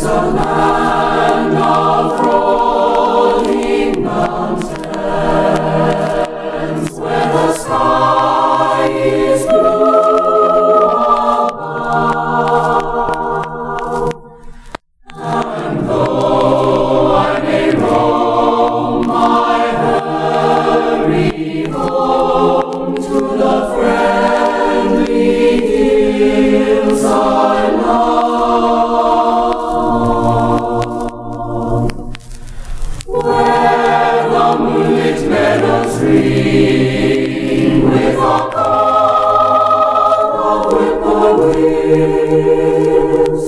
a land of rolling mountains, where the sky is blue above. And though I may roam, I hurry home to the friendly hills I love, where the moonlit meadows ring with a call of whippoorwills.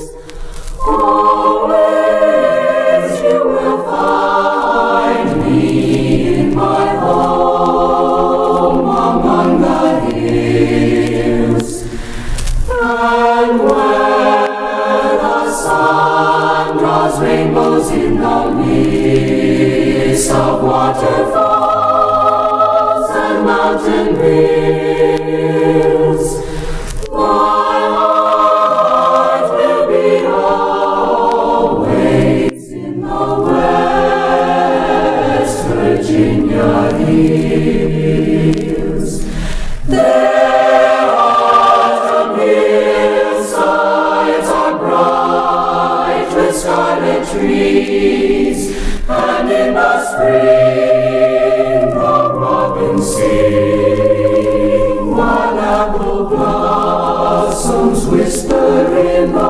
Always you will find me in my home among the hills, and where the sun draws rainbows in the midst of waterfalls and mountain rills, my heart will beat always in the West Virginia hills. There autumn hillsides are bright with scarlet trees, and in the spring the robins sing, while apple blossoms whisper in the